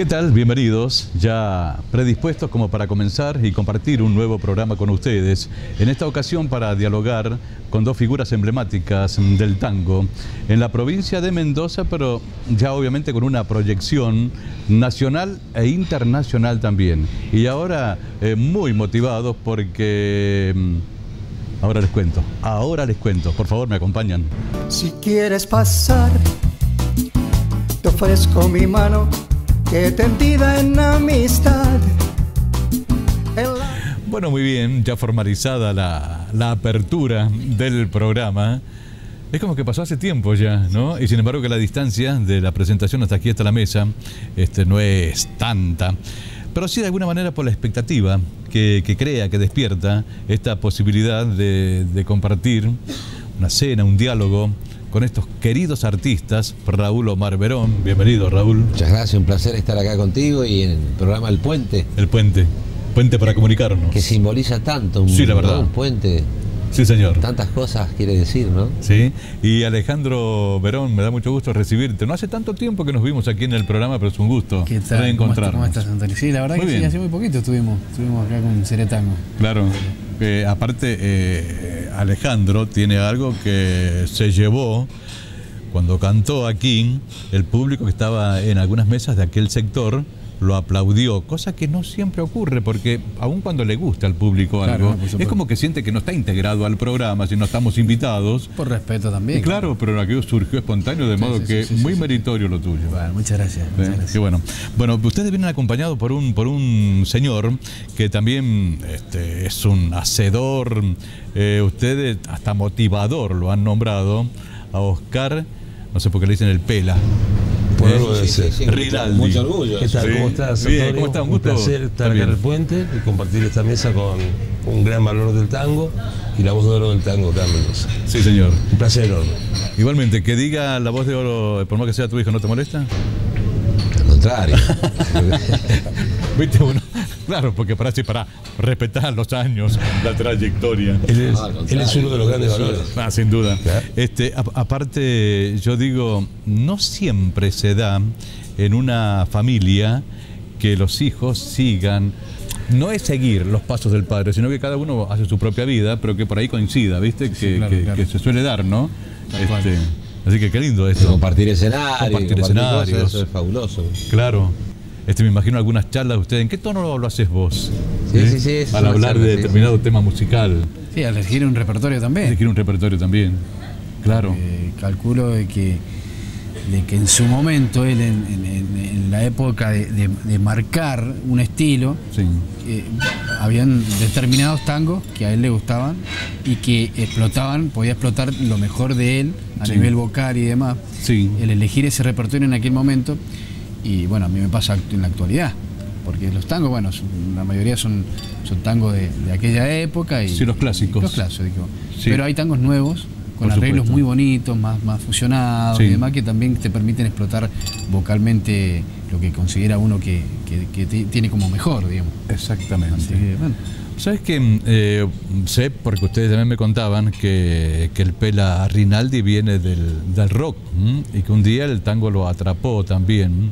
¿Qué tal? Bienvenidos, ya predispuestos como para comenzar y compartir un nuevo programa con ustedes. En esta ocasión para dialogar con dos figuras emblemáticas del tango en la provincia de Mendoza, pero ya obviamente con una proyección nacional e internacional también. Y ahora muy motivados porque... ahora les cuento. Por favor, me acompañan. Si quieres pasar, te ofrezco mi mano, que tendida en amistad. Bueno, muy bien, ya formalizada la apertura del programa. Es como que pasó hace tiempo ya, ¿no? Y sin embargo que la distancia de la presentación hasta aquí, hasta la mesa, no es tanta. Pero sí de alguna manera por la expectativa que crea, que despierta esta posibilidad de compartir una cena, un diálogo con estos queridos artistas. Raúl Omar Verón, bienvenido Raúl. Muchas gracias, un placer estar acá contigo y en el programa El Puente. El Puente para comunicarnos. Que simboliza tanto, sí, la verdad. Un puente. Sí, señor. Tantas cosas quiere decir, ¿no? Sí, y Alejandro Verón, me da mucho gusto recibirte. No hace tanto tiempo que nos vimos aquí en el programa, pero es un gusto reencontrarnos. ¿Cómo estás, Antonio? Sí, la verdad muy que bien. Sí, hace muy poquito estuvimos acá con Ceretango. Claro, aparte Alejandro tiene algo que se llevó cuando cantó aquí, el público que estaba en algunas mesas de aquel sector lo aplaudió, cosa que no siempre ocurre, porque aun cuando le gusta al público algo, es como que siente que no está integrado al programa, si no estamos invitados. Por respeto también. Y claro, pero aquello surgió espontáneo, de modo que muy meritorio lo tuyo. Bueno, muchas gracias. Muchas gracias. Qué bueno. Bueno, ustedes vienen acompañados por un señor que también es un hacedor, ustedes hasta motivador lo han nombrado, a Oscar, no sé por qué le dicen el Pela. Sí, Rinaldi. Mucho orgullo. ¿Qué tal? ¿Cómo estás, Bien, Antonio? ¿cómo estás? Un placer estar acá en el Puente y compartir esta mesa con un gran valor del tango y la voz de oro del tango acá en Mendoza. Sí, señor. Un placer enorme. Igualmente, que diga la voz de oro, por más que sea tu hijo, ¿no te molesta? Al contrario. ¿Viste uno? Claro, porque para respetar los años, la trayectoria. Él es uno de los grandes valores. Sin duda. ¿Claro? Aparte, yo digo, no siempre se da en una familia que los hijos sigan. No es seguir los pasos del padre, sino que cada uno hace su propia vida, pero que por ahí coincida, ¿viste? Claro. Que se suele dar, ¿no? Así que qué lindo esto. Compartir escenarios. Escenarios. Eso es fabuloso. Claro. Me imagino algunas charlas de ustedes. ¿En qué tono lo haces vos? Sí. Al hablar de determinado tema musical. Sí, al elegir un repertorio también. Elegir un repertorio también. Claro. Calculo de que en su momento él en la época de marcar un estilo, sí, habían determinados tangos que a él le gustaban y que podía explotar lo mejor de él a nivel vocal y demás. Sí. El elegir ese repertorio en aquel momento. Y bueno, a mí me pasa en la actualidad, porque los tangos, bueno, la mayoría son tangos de aquella época. Sí, los clásicos. Los clásicos, digo. Sí. Pero hay tangos nuevos, con arreglos muy bonitos, más fusionados, y demás, que también te permiten explotar vocalmente lo que considera uno que tiene como mejor, digamos. Exactamente. Así que, bueno. ¿Sabes qué? Sé, porque ustedes también me contaban que el Pela Rinaldi viene del rock, y que un día el tango lo atrapó también.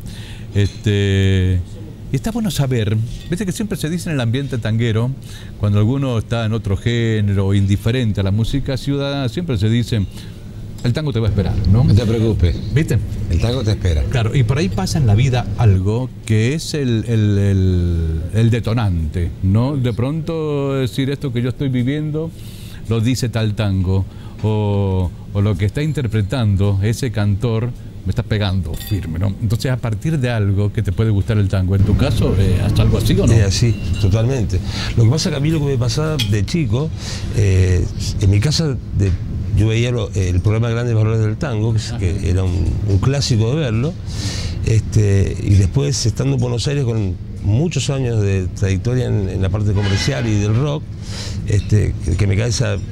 Y está bueno saber, viste que siempre se dice en el ambiente tanguero, cuando alguno está en otro género, indiferente a la música ciudadana, siempre se dice, el tango te va a esperar, ¿no? No te preocupes. ¿Viste? El tango te espera. Claro, y por ahí pasa en la vida algo que es el detonante, ¿no? De pronto decir esto que yo estoy viviendo lo dice tal tango, o lo que está interpretando ese cantor me está pegando firme, ¿no? Entonces, a partir de algo que te puede gustar el tango, en tu caso, ¿hasta algo así o no? Sí, totalmente. Lo que pasa que a mí lo que me pasaba de chico, en mi casa yo veía el programa Grandes Valores del Tango, que era un clásico de verlo, y después estando en Buenos Aires con muchos años de trayectoria en la parte comercial y del rock, que me cae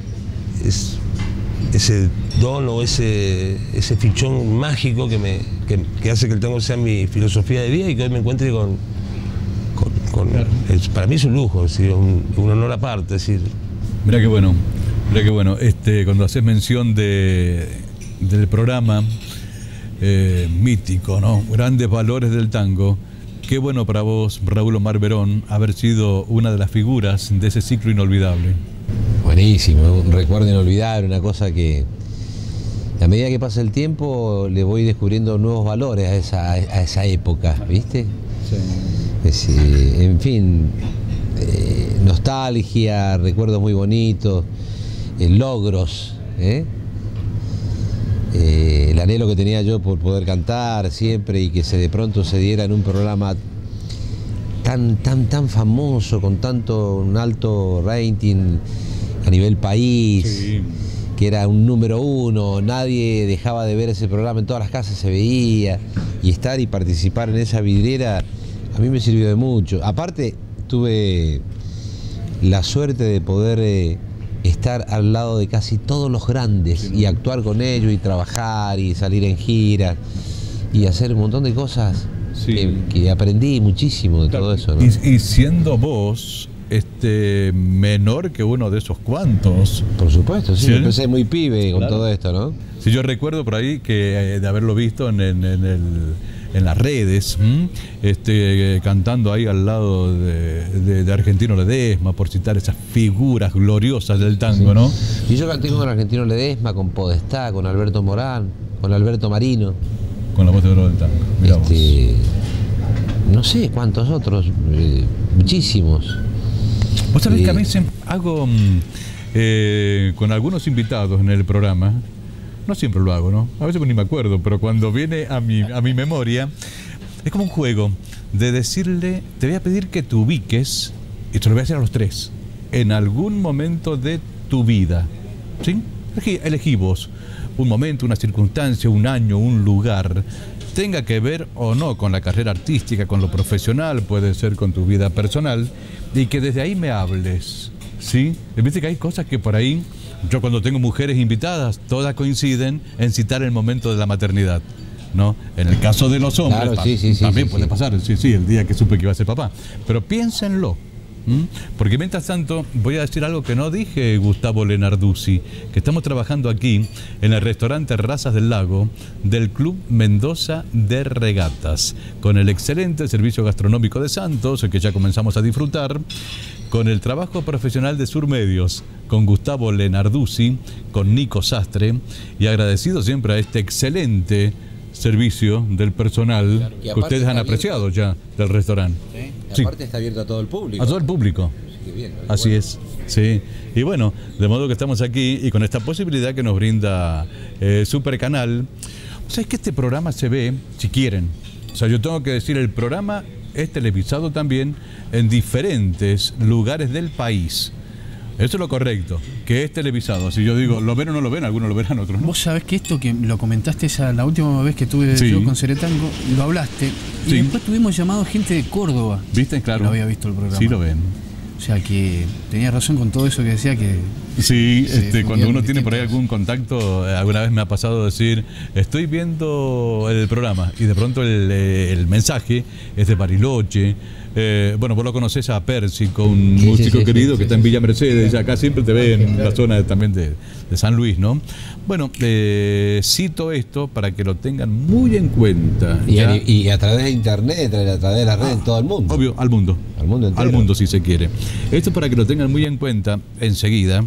ese don o ese fichón mágico que hace que el tango sea mi filosofía de vida y que hoy me encuentre para mí es un lujo, es decir, un honor aparte. Es decir. Mirá qué bueno. Cuando haces mención del programa mítico, ¿no? Grandes Valores del Tango, qué bueno para vos, Raúl Omar Verón, haber sido una de las figuras de ese ciclo inolvidable. Buenísimo, un recuerdo inolvidable, una cosa que a medida que pasa el tiempo le voy descubriendo nuevos valores a esa época, ¿viste? Sí. En fin, nostalgia, recuerdos muy bonitos, logros, el anhelo que tenía yo por poder cantar siempre y que de pronto se diera en un programa tan famoso, con un alto rating a nivel país, sí, que era un número 1, nadie dejaba de ver ese programa, en todas las casas se veía, y estar y participar en esa vidriera a mí me sirvió de mucho. Aparte, tuve la suerte de poder estar al lado de casi todos los grandes, sí, y actuar con ellos y trabajar y salir en giras y hacer un montón de cosas, sí, que aprendí muchísimo de, claro, todo eso, ¿no? Y siendo vos menor que uno de esos cuantos. Por supuesto, sí, ¿sí? Empecé muy pibe, claro, con todo esto, ¿no? Sí, yo recuerdo por ahí que de haberlo visto en las redes, cantando ahí al lado de Argentino Ledesma, por citar esas figuras gloriosas del tango, sí, ¿no? Y yo canté con Argentino Ledesma, con Podestá, con Alberto Morán, con Alberto Marino. Con la voz de oro del tango. Mirá vos. No sé cuántos otros, muchísimos. Vos sabés que a veces hago con algunos invitados en el programa, no siempre lo hago, ¿no? A veces ni me acuerdo, pero cuando viene a mi memoria, es como un juego de decirle, te voy a pedir que te ubiques, y te lo voy a hacer a los tres, en algún momento de tu vida, ¿sí? Elegí vos un momento, una circunstancia, un año, un lugar, tenga que ver o no con la carrera artística, con lo profesional, puede ser con tu vida personal, y que desde ahí me hables, ¿sí? Viste que hay cosas que por ahí, yo cuando tengo mujeres invitadas, todas coinciden en citar el momento de la maternidad, ¿no? En el caso de los hombres, claro, también puede pasar, el día que supe que iba a ser papá. Pero piénsenlo, porque mientras tanto voy a decir algo que no dije, Gustavo Lenarduzzi, que estamos trabajando aquí en el restaurante Razas del Lago del Club Mendoza de Regatas, con el excelente servicio gastronómico de Santos, que ya comenzamos a disfrutar, con el trabajo profesional de Surmedios, con Gustavo Lenarduzzi, con Nico Sastre, y agradecido siempre a este excelente servicio del personal, claro, que ustedes han apreciado ya del restaurante. ¿Sí? Sí. Aparte está abierto a todo el público. A todo el público. Sí, bien, así es. Sí. Y bueno, de modo que estamos aquí y con esta posibilidad que nos brinda Super Canal. O sea, es que este programa se ve, si quieren. O sea, yo tengo que decir, el programa es televisado también en diferentes lugares del país. Eso es lo correcto, que es televisado. Si yo digo, ¿lo ven o no lo ven? Algunos lo verán, otros no. Vos sabés que esto que lo comentaste la última vez que tuve, sí, yo con Ceretango, lo hablaste, y sí, después tuvimos llamado gente de Córdoba. ¿Viste? Claro. No había visto el programa. Sí, lo ven. O sea que tenías razón con todo eso que decía que... Sí, cuando uno tiene por ahí algún contacto, alguna vez me ha pasado decir, estoy viendo el programa, y de pronto el mensaje es de Bariloche. Bueno, vos lo conocés a Pérsico, un músico querido que está en Villa Mercedes, y acá siempre te ve en la zona también de San Luis, ¿no? Bueno, cito esto para que lo tengan muy en cuenta. Y a través de internet, a través de la red, en todo el mundo. Obvio, al mundo. Al mundo entero. Al mundo, si se quiere. Esto para que lo tengan muy en cuenta enseguida,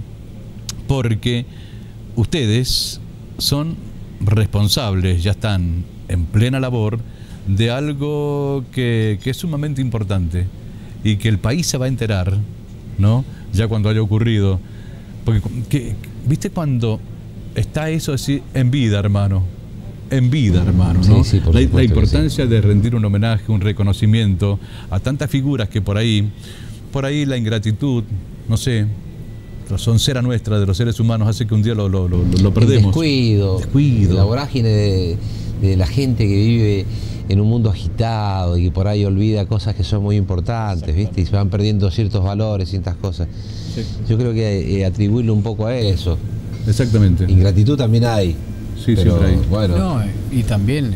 porque ustedes son responsables, ya están en plena labor de algo que es sumamente importante y que el país se va a enterar, ¿no? Ya cuando haya ocurrido. Porque, ¿viste cuando está eso así en vida, hermano? En vida, hermano, ¿no? Sí, la importancia de rendir un homenaje, un reconocimiento a tantas figuras que por ahí la ingratitud, no sé, la soncera nuestra de los seres humanos hace que un día lo perdemos. Descuido. La vorágine de la gente que vive en un mundo agitado y que por ahí olvida cosas que son muy importantes, ¿viste? Y se van perdiendo ciertos valores, ciertas cosas. Sí. Yo creo que atribuirlo un poco a eso. Exactamente. Ingratitud también hay. Sí, pero, siempre hay. Bueno. No, y también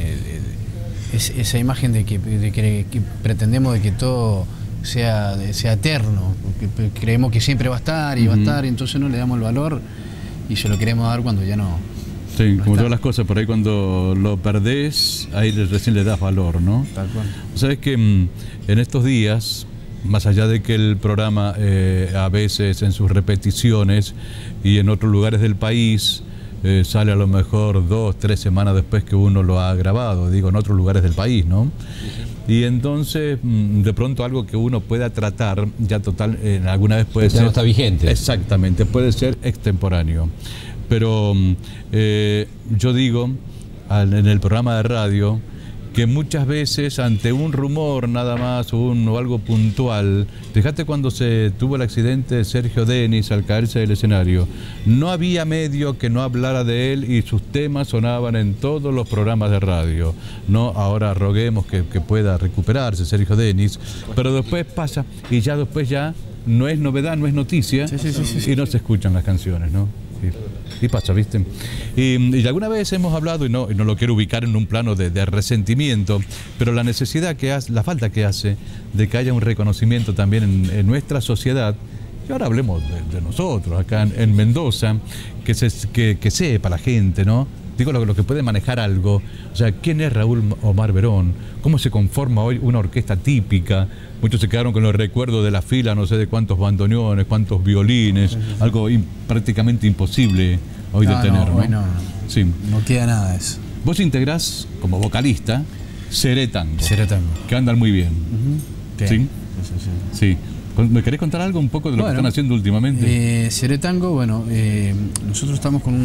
esa imagen de que pretendemos de que todo sea eterno, porque creemos que siempre va a estar y va a estar, y entonces no le damos el valor y se lo queremos dar cuando ya no Sí, como todas las cosas, por ahí cuando lo perdés, ahí recién le das valor, ¿no? Tal cual. Sabes que en estos días, más allá de que el programa a veces en sus repeticiones y en otros lugares del país sale a lo mejor 2, 3 semanas después que uno lo ha grabado, digo, en otros lugares del país, ¿no? Y entonces, de pronto algo que uno pueda tratar, ya total, alguna vez puede ser... Ya no está vigente. Exactamente, puede ser extemporáneo. Pero yo digo, en el programa de radio, que muchas veces ante un rumor nada más o algo puntual, fíjate cuando se tuvo el accidente de Sergio Denis al caerse del escenario, no había medio que no hablara de él y sus temas sonaban en todos los programas de radio. No, ahora roguemos que pueda recuperarse Sergio Denis, pero después pasa y ya después ya no es novedad, no es noticia, y no se escuchan las canciones, ¿no? Y pasa, ¿viste? Y alguna vez hemos hablado, y no lo quiero ubicar en un plano de resentimiento, pero la necesidad que hace, la falta que hace de que haya un reconocimiento también en nuestra sociedad, y ahora hablemos de nosotros, acá en Mendoza, que sepa la gente, ¿no? Digo, lo que puede manejar algo. O sea, ¿quién es Raúl Omar Verón? ¿Cómo se conforma hoy una orquesta típica? Muchos se quedaron con los recuerdos de la fila, no sé de cuántos bandoneones, cuántos violines, algo prácticamente imposible hoy de tener, ¿no? No, sí. No queda nada de eso. Vos integrás como vocalista Seré Tango, que andan muy bien. ¿Sí? Sí. ¿Me querés contar algo un poco de lo que están haciendo últimamente? Seré Tango, bueno, nosotros estamos con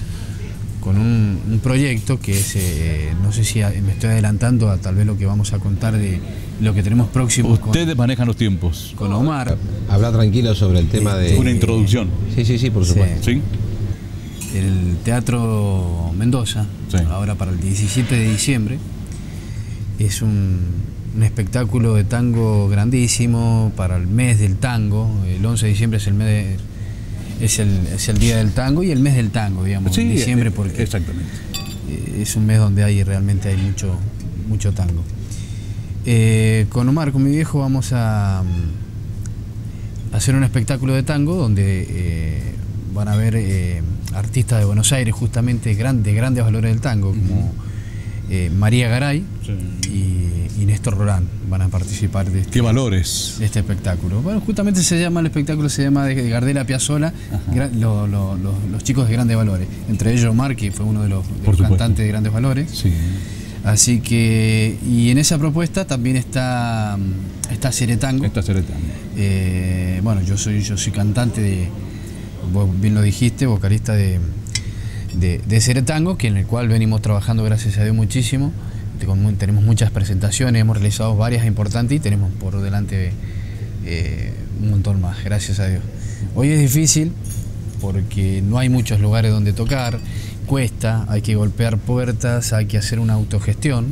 un proyecto que es, no sé si me estoy adelantando a tal vez lo que vamos a contar de lo que tenemos próximo. Ustedes manejan los tiempos. Con Omar. Habla tranquilo sobre el tema de... Una introducción. Sí, por supuesto. Sí. El Teatro Mendoza, ahora para el 17 de diciembre, es un espectáculo de tango grandísimo para el mes del tango. El 11 de diciembre es el mes de... Es el día del tango y el mes del tango, digamos, en diciembre, porque exactamente. Es un mes donde realmente hay mucho tango. Con Omar, con mi viejo, vamos a hacer un espectáculo de tango donde van a haber artistas de Buenos Aires, justamente de grandes valores del tango, como María Garay y Néstor Roland van a participar de ¿Qué valores? De este espectáculo. Bueno, justamente el espectáculo se llama de Gardel Piazzolla, los chicos de grandes valores. Entre ellos Omar, que fue uno de los cantantes de grandes valores. Sí. Así que, y en esa propuesta también está Seré Tango. Bueno, yo soy cantante vos bien lo dijiste, vocalista de Seré Tango, en el cual venimos trabajando, gracias a Dios, muchísimo. Tenemos muchas presentaciones, hemos realizado varias importantes y tenemos por delante un montón más, gracias a Dios. Hoy es difícil porque no hay muchos lugares donde tocar, cuesta, hay que golpear puertas, hay que hacer una autogestión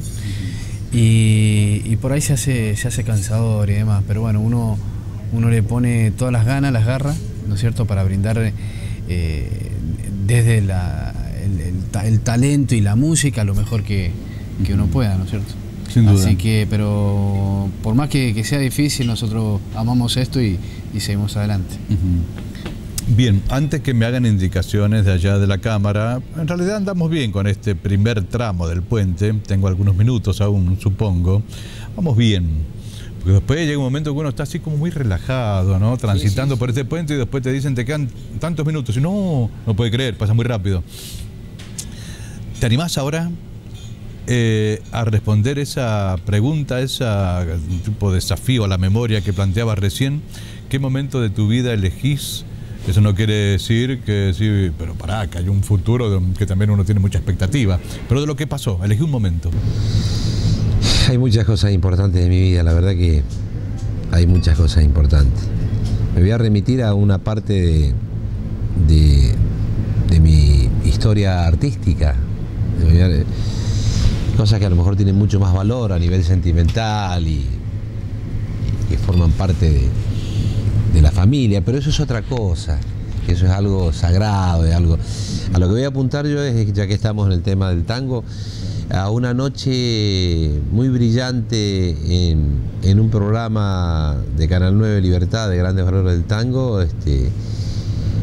y por ahí se hace cansador y demás, pero bueno, uno le pone todas las ganas, las garras, ¿no es cierto?, para brindar desde el talento y la música lo mejor que uno pueda, ¿no es cierto? Sin duda. Así que, pero por más que sea difícil, nosotros amamos esto y seguimos adelante. Bien, antes que me hagan indicaciones de allá de la cámara, en realidad andamos bien con este primer tramo del puente, tengo algunos minutos aún, supongo, vamos bien. Porque después llega un momento que uno está así como muy relajado, ¿no? Transitando por este puente y después te dicen te quedan tantos minutos y no puede creer, pasa muy rápido. ¿Te animás ahora a responder esa pregunta, ese tipo de desafío a la memoria que planteabas recién? ¿Qué momento de tu vida elegís? Eso no quiere decir que sí, pero pará, que hay un futuro que también uno tiene mucha expectativa. Pero de lo que pasó, elegí un momento. Hay muchas cosas importantes de mi vida, la verdad que hay muchas cosas importantes. Me voy a remitir a una parte de mi historia artística. Cosas que a lo mejor tienen mucho más valor a nivel sentimental y que forman parte de la familia, pero eso es otra cosa, que eso es algo sagrado, es algo... A lo que voy a apuntar yo es, ya que estamos en el tema del tango, a una noche muy brillante en un programa de Canal 9 Libertad de Grandes Valores del Tango,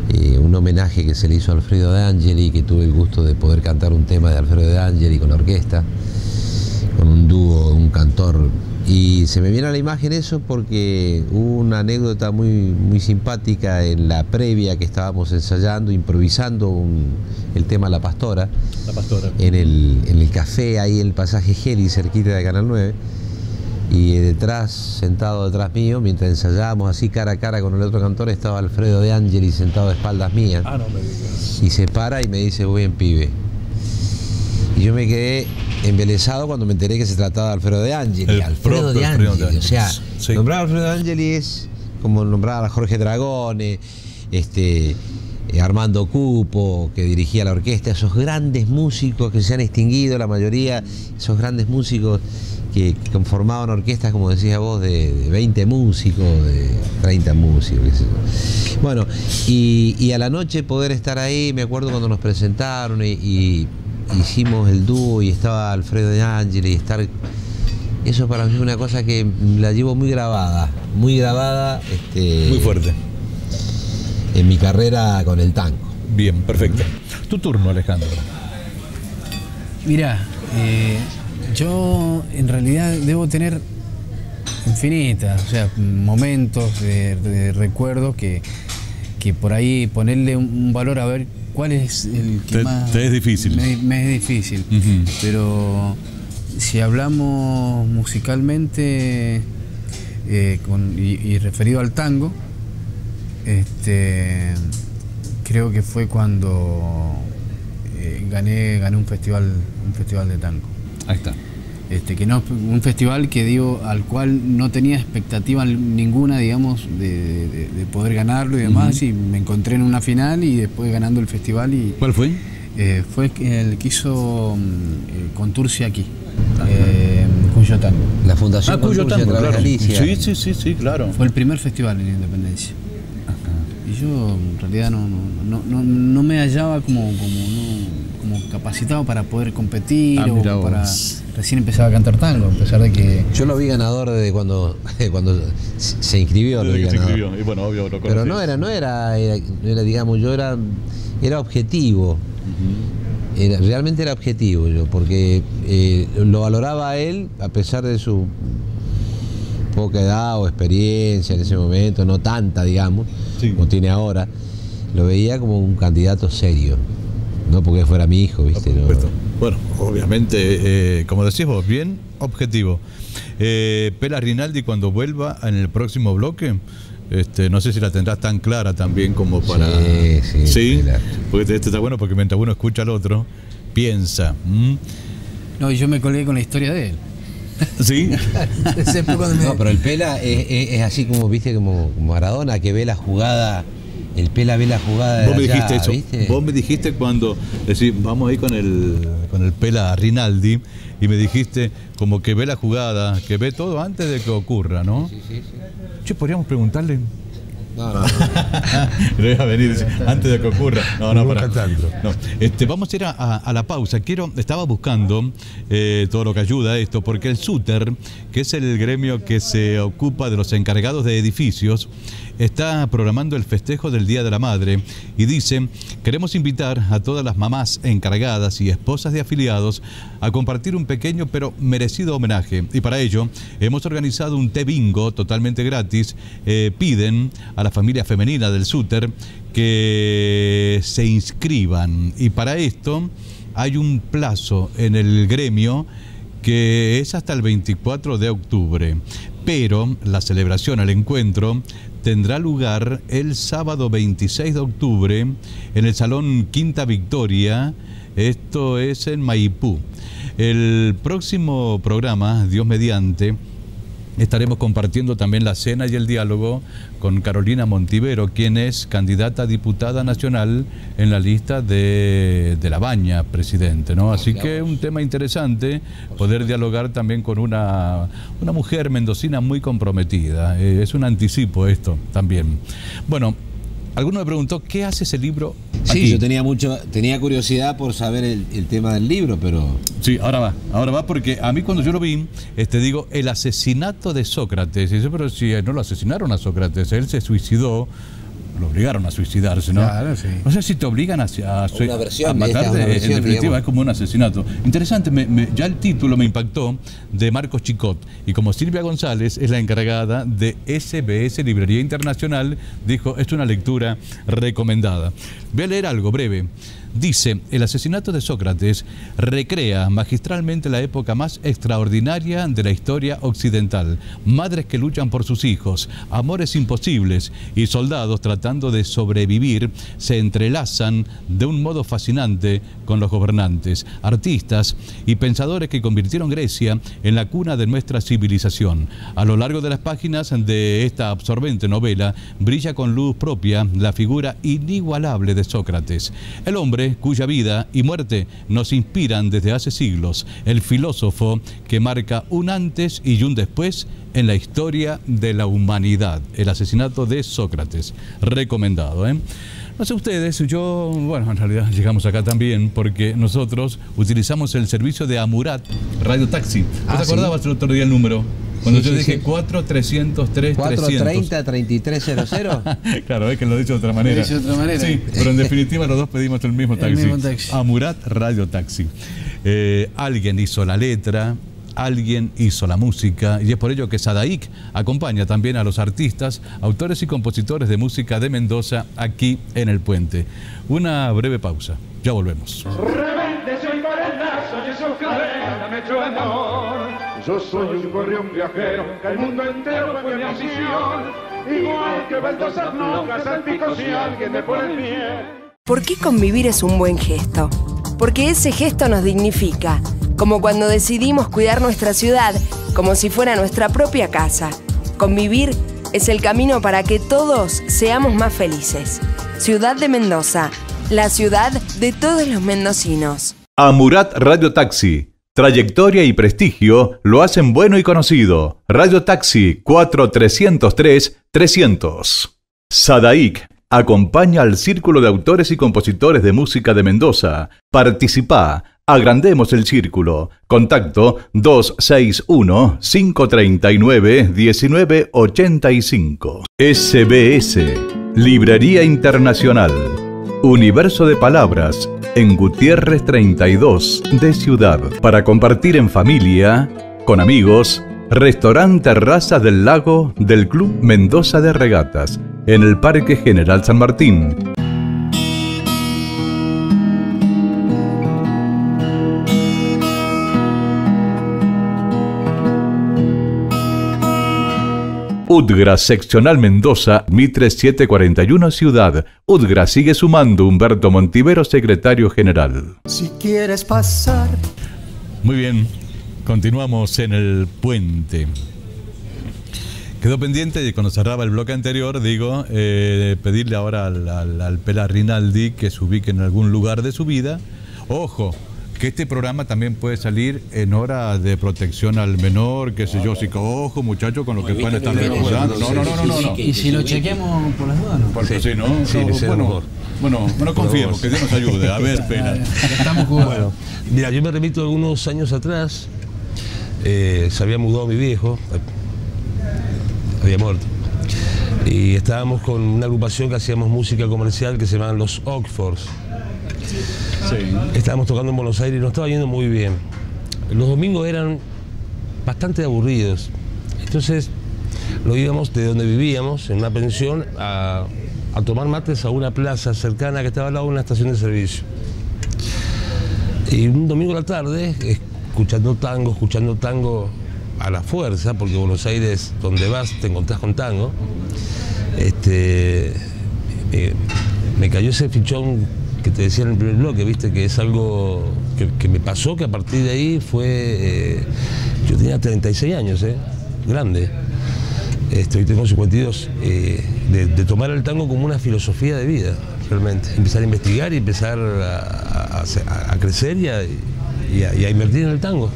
un homenaje que se le hizo a Alfredo De Angeli, que tuve el gusto de poder cantar un tema de Alfredo De Angeli con la orquesta, con un dúo, un cantor. Y se me viene a la imagen eso porque hubo una anécdota muy simpática en la previa que estábamos ensayando, improvisando el tema La Pastora. La Pastora. En el café, ahí en el pasaje Geli, cerquita de Canal 9. Y sentado detrás mío, mientras ensayábamos así cara a cara con el otro cantor, estaba Alfredo De Angeli sentado de espaldas mías. Ah, no me digas. Y se para y me dice, buen pibe. Y yo me quedé embelesado cuando me enteré que se trataba de Alfredo De Angeli. Alfredo De Angeli. O sea, sí. Nombrar a Alfredo De Angeli es como nombrar a Jorge Dragone, Armando Cupo, que dirigía la orquesta, esos grandes músicos que se han extinguido, la mayoría, esos grandes músicos que conformaban orquestas, como decías vos, de 20 músicos, de 30 músicos, qué sé yo. Bueno, y a la noche poder estar ahí, me acuerdo cuando nos presentaron y hicimos el dúo y estaba Alfredo De Angeli y estar... Eso para mí es una cosa que la llevo muy grabada, muy fuerte. En mi carrera con el tango. Bien, perfecto. Tu turno, Alejandro. Mirá, yo en realidad debo tener infinitas, o sea, momentos de recuerdos que por ahí ponerle un valor a ver cuál es el que más... Te es difícil. Me es difícil, pero si hablamos musicalmente y referido al tango, creo que fue cuando gané un festival de tango. Ahí está. Que no, un festival que digo, al cual no tenía expectativa ninguna, digamos, de poder ganarlo y demás, y me encontré en una final y después ganando el festival. ¿Cuál fue? Fue el que hizo Contursi aquí, Cuyo Tango. La Fundación Cuyo Tango, claro. Galicia. Sí, claro. Fue el primer festival en Independencia. Y yo en realidad no me hallaba como capacitado para poder competir o para... Recién empezaba a cantar tango, a pesar de que... Yo lo vi ganador desde cuando se inscribió. Desde que se inscribió, y bueno, obvio lo conocí. Pero no era, digamos, yo era objetivo. Realmente era objetivo yo, porque lo valoraba a él, a pesar de su poca edad o experiencia en ese momento, no tanta, digamos, como tiene ahora. Lo veía como un candidato serio, no porque fuera mi hijo, ¿viste? No. Bueno, obviamente, como decís vos, bien objetivo. Pela Rinaldi, cuando vuelva en el próximo bloque, no sé si la tendrás tan clara también como para... Sí, claro. Porque está bueno porque mientras uno escucha al otro, piensa. No, y yo me colgué con la historia de él. ¿Sí? No, pero el Pela es así como, viste, como Maradona, que ve la jugada... El Pela ve la jugada de Vos me allá, dijiste eso. ¿viste? Vos me dijiste cuando decís, vamos ahí con el Pela Rinaldi, y me dijiste como que ve la jugada, que ve todo antes de que ocurra, ¿no? Sí. Che, podríamos preguntarle. No. Le voy a venir antes de que ocurra. No, para tanto. No. Vamos a ir a la pausa. Estaba buscando todo lo que ayuda a esto, porque el SUTER, que es el gremio que se ocupa de los encargados de edificios, está programando el festejo del Día de la Madre y dice: queremos invitar a todas las mamás encargadas y esposas de afiliados a compartir un pequeño pero merecido homenaje. Y para ello hemos organizado un té bingo totalmente gratis. Piden a la familia femenina del SUTER que se inscriban, y para esto hay un plazo en el gremio que es hasta el 24 de octubre. Pero la celebración, el encuentro, tendrá lugar el sábado 26 de octubre en el Salón Quinta Victoria, esto es en Maipú. El próximo programa, Dios mediante, estaremos compartiendo también la cena y el diálogo con Carolina Montivero, quien es candidata a diputada nacional en la lista de La Baña, presidente, ¿no? Así que un tema interesante, poder dialogar también con una mujer mendocina muy comprometida. Es un anticipo esto también. Bueno, alguno me preguntó, ¿qué hace ese libro aquí? Sí, yo tenía curiosidad por saber el tema del libro, pero... Sí, ahora va, porque a mí cuando yo lo vi, digo, el asesinato de Sócrates. Y dice, pero si no lo asesinaron a Sócrates, él se suicidó lo obligaron a suicidarse, ¿no? Claro, sí. O sea, si te obligan a matarte, en definitiva, digamos, es como un asesinato. Interesante, ya el título me impactó, de Marcos Chicot. Y como Silvia González es la encargada de SBS Librería Internacional, dijo, es una lectura recomendada. Voy a leer algo breve. Dice, el asesinato de Sócrates recrea magistralmente la época más extraordinaria de la historia occidental. Madres que luchan por sus hijos, amores imposibles y soldados tratando de sobrevivir se entrelazan de un modo fascinante con los gobernantes, artistas y pensadores que convirtieron Grecia en la cuna de nuestra civilización. A lo largo de las páginas de esta absorbente novela brilla con luz propia la figura inigualable de Sócrates, el hombre cuya vida y muerte nos inspiran desde hace siglos, el filósofo que marca un antes y un después en la historia de la humanidad. El asesinato de Sócrates, recomendado, ¿eh? No sé ustedes, bueno, en realidad llegamos acá también porque nosotros utilizamos el servicio de Amurat Radio Taxi. ¿Te acordabas el otro día el número? Cuando yo dije 4-300-3-300. 430-3300. Claro, es que lo he dicho de otra manera. Sí, pero en definitiva los dos pedimos el mismo taxi. Amurat Radio Taxi. Alguien hizo la letra, alguien hizo la música, y es por ello que Sadaic acompaña también a los artistas, autores y compositores de música de Mendoza aquí en El Puente. Una breve pausa, ya volvemos. Yo soy un gorrión viajero, que el mundo entero fue mi ambición. Igual que baldosas locas al pico si alguien me pone el pie. ¿Por qué convivir es un buen gesto? Porque ese gesto nos dignifica, como cuando decidimos cuidar nuestra ciudad como si fuera nuestra propia casa. Convivir es el camino para que todos seamos más felices. Ciudad de Mendoza, la ciudad de todos los mendocinos. Amurat Radio Taxi. Trayectoria y prestigio lo hacen bueno y conocido. Radio Taxi 4-303-300. Sadaic acompaña al Círculo de Autores y Compositores de Música de Mendoza. Participá, agrandemos el círculo. Contacto 261-539-1985. SBS, Librería Internacional. Universo de Palabras, en Gutiérrez 32 de Ciudad. Para compartir en familia, con amigos, restaurante Terrazas del Lago del Club Mendoza de Regatas, en el Parque General San Martín. UDGRA Seccional Mendoza, Mitre 741 Ciudad. UDGRA sigue sumando. Humberto Montivero, secretario general. Si quieres pasar. Muy bien, continuamos en El Puente. Quedó pendiente, y cuando cerraba el bloque anterior, pedirle ahora al Pela Rinaldi que se ubique en algún lugar de su vida. Ojo, que este programa también puede salir en hora de protección al menor, qué sé yo, ojo muchachos con lo que pueden estar recordando. No. Y si lo chequeamos por las dudas, ¿no? Porque sí, ¿no? Bueno, confiemos, que Dios nos ayude. A ver, Pela. Estamos jugando. Bueno, mira, yo me remito algunos años atrás, se había mudado mi viejo, había muerto. Y estábamos con una agrupación que hacíamos música comercial que se llamaban los Oxfords. Sí. Estábamos tocando en Buenos Aires y nos estaba yendo muy bien. Los domingos eran bastante aburridos. Entonces nos íbamos de donde vivíamos, en una pensión, a tomar mates a una plaza cercana que estaba al lado de una estación de servicio. Y un domingo a la tarde, escuchando tango a la fuerza, porque Buenos Aires, donde vas, te encontrás con tango, me cayó ese fichón que te decía en el primer bloque, viste, que es algo que me pasó, que a partir de ahí fue... yo tenía 36 años, grande. Hoy tengo 52. De tomar el tango como una filosofía de vida, realmente. Empezar a investigar y empezar a crecer y a invertir en el tango.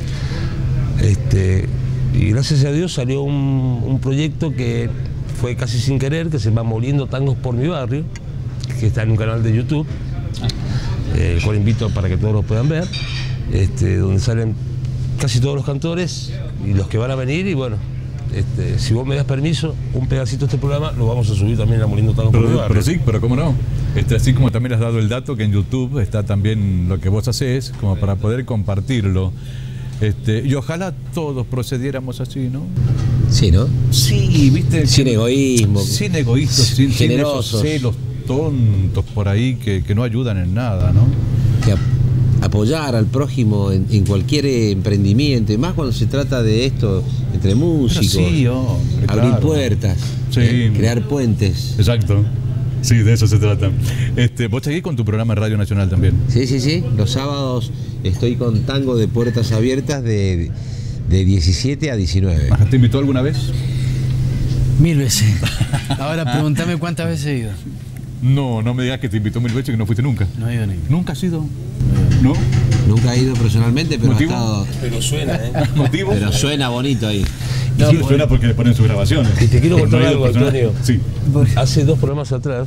Y gracias a Dios salió un proyecto que fue casi sin querer, que se llama Moliendo Tangos por mi Barrio, que está en un canal de YouTube, el cual invito para que todos lo puedan ver, donde salen casi todos los cantores y los que van a venir, y bueno, si vos me das permiso, un pedacito de este programa lo vamos a subir también a Moliendo Tango por mi barrio. Pero sí, pero cómo no. Así como también has dado el dato que en YouTube está también lo que vos hacés, como para poder compartirlo. Y ojalá todos procediéramos así, ¿no? Sí, ¿no? Sí, ¿viste? Sin egoísmo. Sin egoístas, sin generosos. Sin esos celos tontos por ahí que no ayudan en nada, ¿no? Que apoyar al prójimo en cualquier emprendimiento, y más cuando se trata de esto entre músicos, sí, hombre, abrir claro. puertas, Sí. crear puentes. Exacto. Sí, de eso se trata. Vos seguís con tu programa en Radio Nacional también. Sí. Los sábados estoy con tango de puertas abiertas de 17 a 19. ¿Te invitó alguna vez? 1000 veces. Ahora pregúntame cuántas veces he ido. No me digas que te invitó 1000 veces y que no fuiste nunca. No he ido ni. ¿Nunca has ido? ¿No? Nunca he ido personalmente, pero ¿Motivo? ha estado. Pero suena, ¿Motivo? Pero suena bonito ahí. Sí, suena porque le ponen sus grabaciones. Y te quiero contar No he ido algo, personal. Antonio. Sí. Hace 2 programas atrás,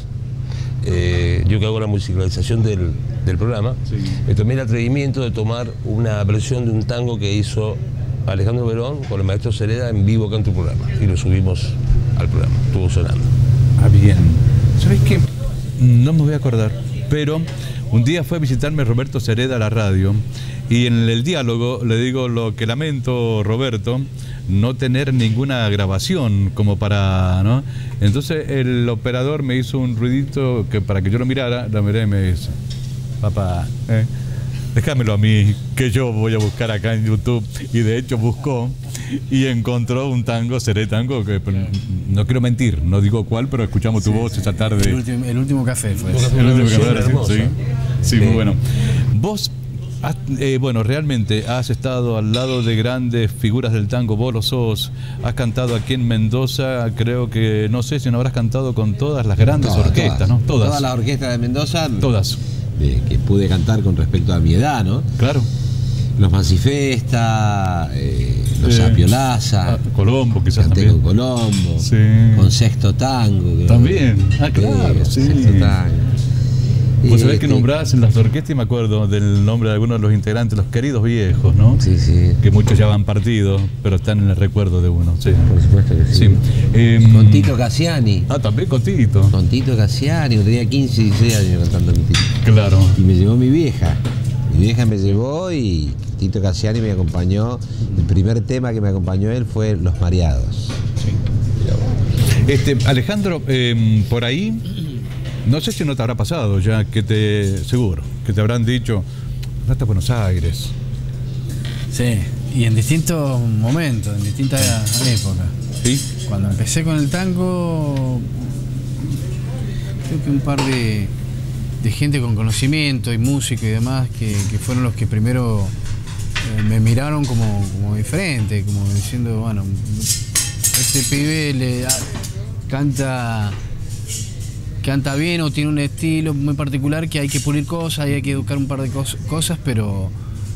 yo que hago la musicalización del programa, Sí. me tomé el atrevimiento de tomar una versión de un tango que hizo Alejandro Verón con el maestro Cereda en vivo acá en tu programa. Y lo subimos al programa, estuvo sonando. Ah, bien. ¿Sabés qué? No me voy a acordar, pero un día fue a visitarme Roberto Cereda a la radio y en el diálogo le digo lo que lamento, Roberto, no tener ninguna grabación como para, ¿no? Entonces el operador me hizo un ruidito que para que yo lo mirara, lo miré y me dice, papá, déjamelo a mí, que yo voy a buscar acá en YouTube. Y de hecho buscó y encontró un tango, Seré Tango, que no quiero mentir, no digo cuál, pero escuchamos tu voz esa tarde. El último café fue. El último que Una hermosa. sí, muy bueno. Vos, realmente has estado al lado de grandes figuras del tango, vos lo sos, has cantado aquí en Mendoza, creo que, no sé si no habrás cantado con todas las grandes orquestas, ¿no? Todas las orquestas de Mendoza. Todas. Que pude cantar con respecto a mi edad, ¿no? Claro. Los Macifesta, los Apiolaza. Colombo, quizás canté también. con Colombo. Sí. Con Sexto Tango. También. Ah, claro, sí. Sexto Tango. Vos sabés que nombrás en las orquestas y me acuerdo del nombre de algunos de los integrantes, los queridos viejos, ¿no? Sí, sí. Que muchos ya van partidos, pero están en el recuerdo de uno. Sí. Por supuesto que sí. Con Tito Cassiani. Ah, también con Tito. Con Tito Cassiani, yo tenía 15, 16 años cantando con Tito. Claro. Y me llevó mi vieja. Mi vieja me llevó y Tito Cassiani me acompañó. El primer tema que me acompañó él fue Los Mareados. Sí. Alejandro, por ahí, no sé si no te habrá pasado ya, seguro, que te habrán dicho, vete a Buenos Aires. Sí, y en distintos momentos, en distintas épocas. ¿Sí? Cuando empecé con el tango, creo que un par de gente con conocimiento y música y demás que fueron los que primero me miraron como diferente, como diciendo, bueno, este pibe canta bien o tiene un estilo muy particular que hay que pulir cosas y hay que educar un par de cosas, pero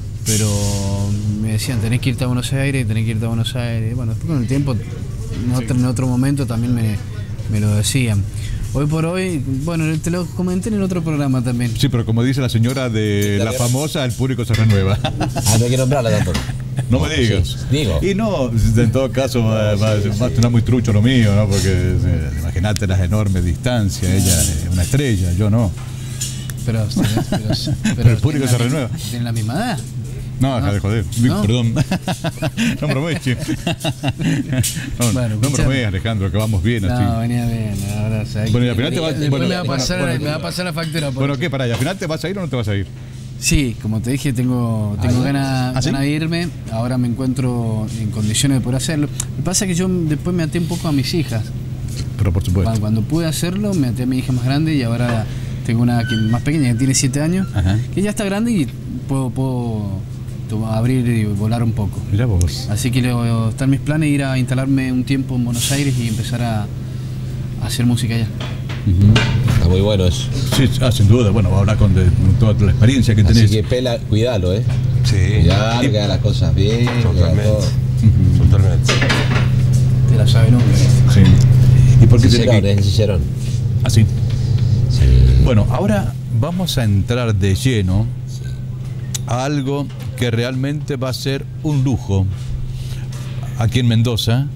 me decían, tenés que irte a Buenos Aires. Bueno, después con el tiempo, en otro momento también me lo decían. Hoy por hoy, bueno, te lo comenté en el otro programa también. Sí, pero como dice la señora de la famosa, el público se renueva. No hay que nombrarla tampoco. No me digas. Sí, digo. Y no, en todo caso va a tener muy trucho lo mío, ¿no? Porque imagínate las enormes distancias, ella es una estrella, yo no. Pero el público se renueva. ¿Tienen la misma edad? No, deja de joder. ¿No? Perdón. No bromees, che. No bromees, Alejandro, que vamos bien así. No, venía bien. Ahora, bueno, y al final te vas... Después me va a pasar la factura. Bueno, ¿qué? Pará, ¿y al final te vas a ir o no te vas a ir? Sí, como te dije, tengo ganas de irme. Ahora me encuentro en condiciones de poder hacerlo. Lo que pasa es que yo después me até un poco a mis hijas. Pero por supuesto. Cuando pude hacerlo, me até a mi hija más grande y ahora tengo una más pequeña que tiene 7 años, que ya está grande y puedo abrir y volar un poco. Mirá vos. Así que están mis planes ir a instalarme un tiempo en Buenos Aires y empezar a hacer música allá. Está muy bueno eso. Sí, sin duda. Bueno, va a hablar con toda la experiencia que tenés. Así que Pela, cuidalo, Sí. Cuidalo, que haga las cosas bien. Totalmente. Totalmente. Te la sabe nunca. Sí. ¿Y por qué Cicerón, es Cicerón. Así. Sí. Bueno, ahora vamos a entrar de lleno a algo que realmente va a ser un lujo aquí en Mendoza,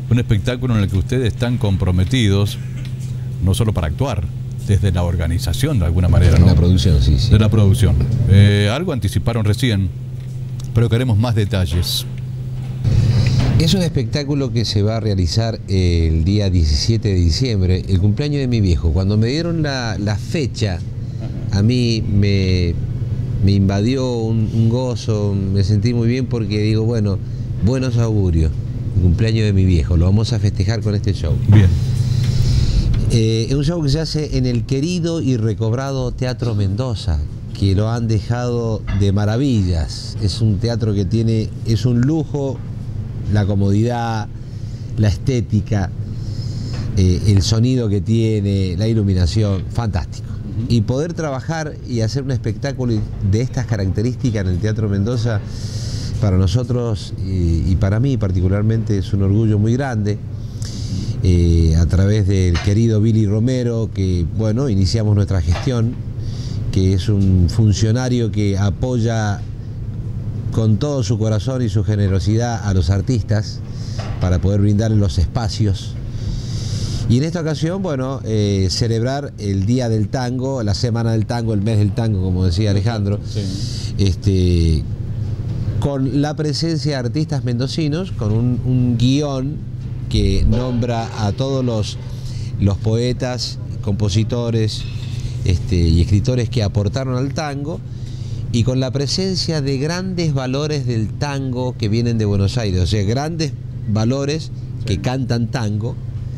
un espectáculo en el que ustedes están comprometidos, no solo para actuar, desde la organización de alguna manera, ¿no? La producción, sí, sí. De la producción. Algo anticiparon recién, pero queremos más detalles. Es un espectáculo que se va a realizar el día 17 de diciembre, el cumpleaños de mi viejo. Cuando me dieron la fecha, a mí me invadió un gozo, me sentí muy bien porque digo, bueno, buenos augurios, el cumpleaños de mi viejo, lo vamos a festejar con este show. Bien. Es un show que se hace en el querido y recobrado Teatro Mendoza, que lo han dejado de maravillas. Es un teatro que es un lujo, la comodidad, la estética, el sonido que tiene, la iluminación, fantástico. Y poder trabajar y hacer un espectáculo de estas características en el Teatro Mendoza, para nosotros y para mí particularmente es un orgullo muy grande. A través del querido Billy Romero, que bueno, iniciamos nuestra gestión, que es un funcionario que apoya con todo su corazón y su generosidad a los artistas para poder brindarles los espacios. Y en esta ocasión, bueno, celebrar el Día del Tango, la Semana del Tango, el Mes del Tango, como decía Alejandro, sí. Con la presencia de artistas mendocinos, con un guión que nombra a todos los poetas, compositores y escritores que aportaron al tango, y con la presencia de grandes valores del tango que vienen de Buenos Aires, o sea, grandes valores que cantan tango,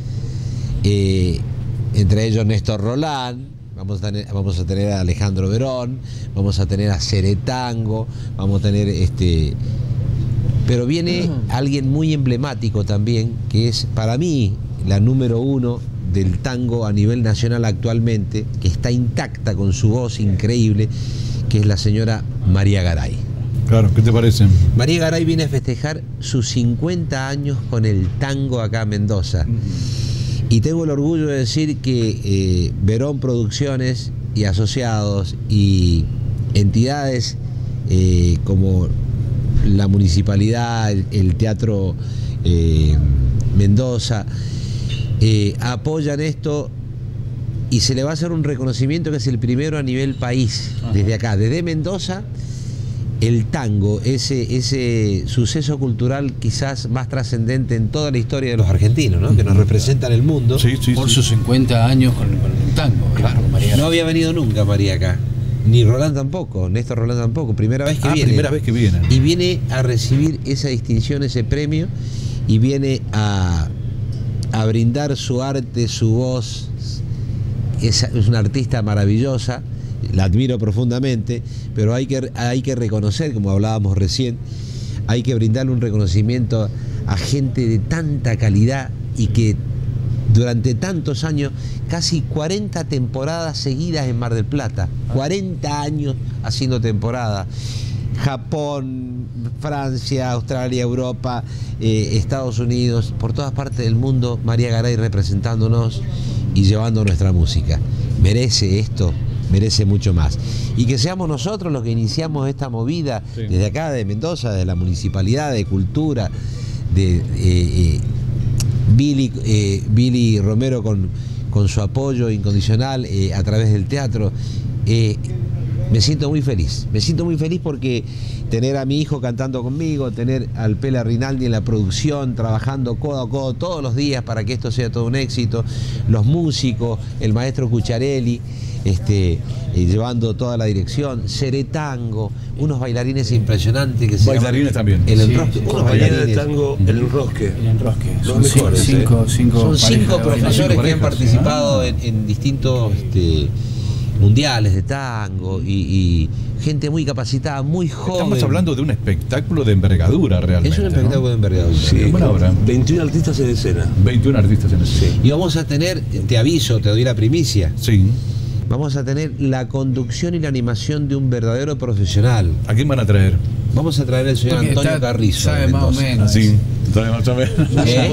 entre ellos Néstor Roland, vamos a tener a Alejandro Verón, vamos a tener a Ceretango, vamos a tener pero viene alguien muy emblemático también, que es para mí la número 1 del tango a nivel nacional actualmente, que está intacta con su voz increíble, que es la señora María Garay. Claro, ¿qué te parece? María Garay viene a festejar sus 50 años con el tango acá en Mendoza. Y tengo el orgullo de decir que Verón Producciones y asociados y entidades como la municipalidad, el Teatro Mendoza, apoyan esto, y se le va a hacer un reconocimiento que es el primero a nivel país. Ajá. Desde acá, desde Mendoza, el tango, ese suceso cultural quizás más trascendente en toda la historia de los argentinos, ¿no? Que nos representa en el mundo. Sí, por sus 50 años con el tango. Claro, María. No había venido nunca María acá. Ni Roland tampoco, Néstor Roland tampoco, primera vez que viene. Primera vez que viene. Y viene a recibir esa distinción, ese premio, y viene a brindar su arte, su voz. Es una artista maravillosa, la admiro profundamente, pero hay que reconocer, como hablábamos recién, hay que brindarle un reconocimiento a gente de tanta calidad y que durante tantos años, casi 40 temporadas seguidas en Mar del Plata, 40 años haciendo temporada. Japón, Francia, Australia, Europa, Estados Unidos, por todas partes del mundo, María Garay representándonos y llevando nuestra música. Merece esto, merece mucho más. Y que seamos nosotros los que iniciamos esta movida, sí, desde acá, de Mendoza, de la Municipalidad de Cultura, de Billy Romero con su apoyo incondicional a través del teatro. Me siento muy feliz porque tener a mi hijo cantando conmigo, tener al Pela Rinaldi en la producción, trabajando codo a codo todos los días para que esto sea todo un éxito, los músicos, el maestro Cucharelli, llevando toda la dirección, Ceretango, unos bailarines impresionantes que se bailarines llaman, también. El enrosque, sí, unos bailarines de tango, el enrosque. Los mejores. Cinco son 5 profesores que han participado en distintos mundiales de tango y gente muy capacitada, muy joven. Estamos hablando de un espectáculo de envergadura realmente. Es un espectáculo, ¿no?, de envergadura. Sí, buena obra. 21 artistas en escena. 21 artistas en escena. Sí. Y vamos a tener, te aviso, te doy la primicia. Sí. Vamos a tener la conducción y la animación de un verdadero profesional. ¿A quién van a traer? Vamos a traer al señor Antonio Carrizo. Sabe más o menos. Sí. Más o menos.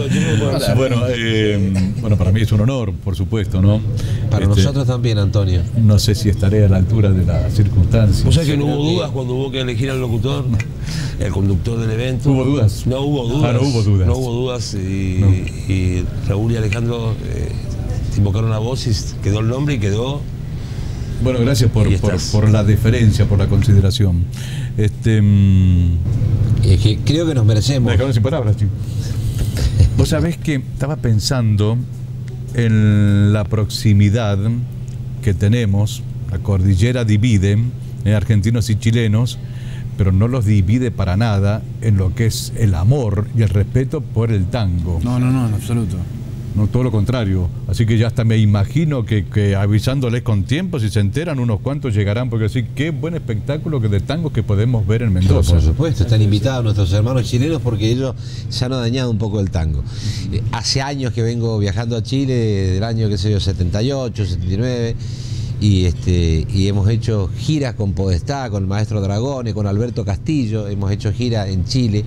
Bueno, para mí es un honor, por supuesto, ¿no? Para nosotros también, Antonio. No sé si estaré a la altura de las circunstancias. ¿Vos sabés que no hubo dudas cuando hubo que elegir al locutor, el conductor del evento? ¿Hubo dudas? No hubo dudas. No hubo dudas. No hubo dudas y Raúl y Alejandro invocaron la voz y quedó el nombre y quedó. Bueno, gracias por la deferencia, por la consideración. Es que creo que nos merecemos. Me dejaron sin palabras, tío. Vos sabés que estaba pensando en la proximidad que tenemos. La cordillera divide argentinos y chilenos, pero no los divide para nada en lo que es el amor y el respeto por el tango. No, en absoluto. No, todo lo contrario. Así que ya hasta me imagino que avisándoles con tiempo, si se enteran, unos cuantos llegarán, porque así, qué buen espectáculo de tango que podemos ver en Mendoza. Por supuesto, están invitados nuestros hermanos chilenos porque ellos se han dañado un poco el tango. Hace años que vengo viajando a Chile, del año, qué sé yo, 78, 79, y hemos hecho giras con Podestá, con el maestro Dragone, con Alberto Castillo, hemos hecho giras en Chile,